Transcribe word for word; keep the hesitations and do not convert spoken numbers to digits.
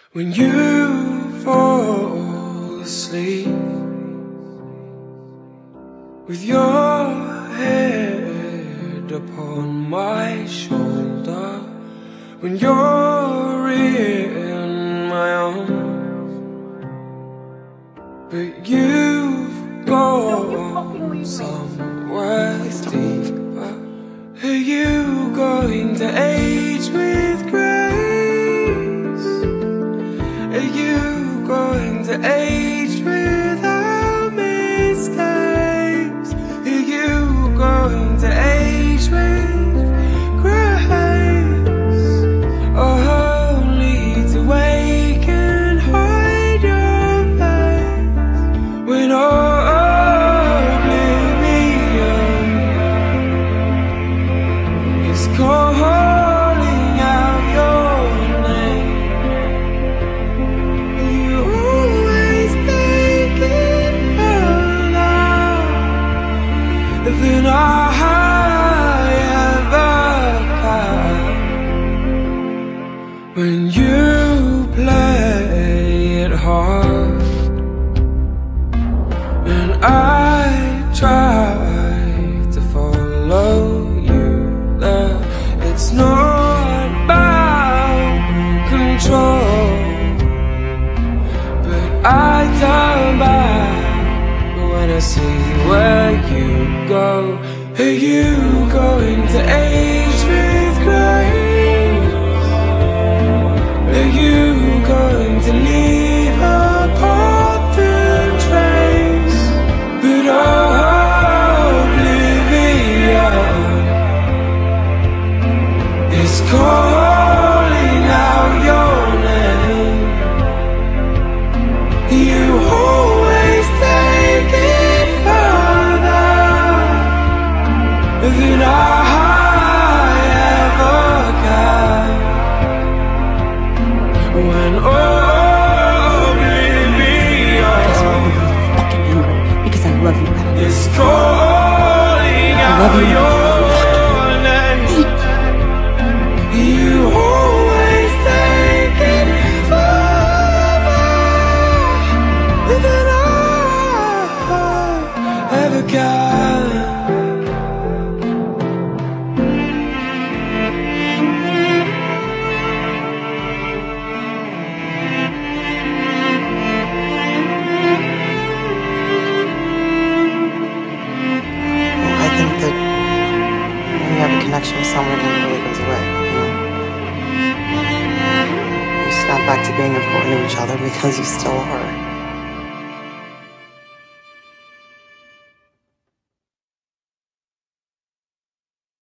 When you fall asleep with your head upon my shoulder, when you're in my arms, but you've gone somewhere deeper. Are you going to age with grace? Are you going to age without mistakes? Are you going to age with grace? Or only to wake and hide your face when oblivion is calling out your name? You always take it further than I ever can. When you play it hard and I try to follow you there, it's not about control, but I turn back when I see where you go. Are you going to age with grace? Are you going to leave a path and trace? But oblivion is calling out your name. You always take it further than I ever can. When oblivion because I love you, Alex. is calling out your name, you always take it further than I ever can. I think that when you have a connection with someone, it never really goes away, you know? You snap back to being important to each other because you still are.